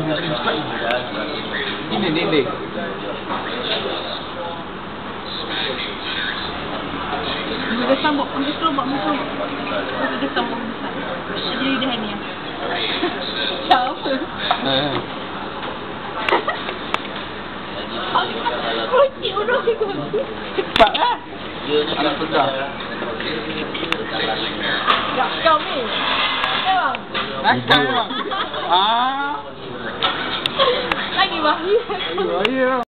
Ini. Dia sambung, dia keluar muka. Dia sambung besar. Jadi dah ni. Siapa? Kocik orang ni. Cepat lah. Anak pedas. Tak kau ni. Bang. Nakal bang. Lagi bahaya. Bahaya.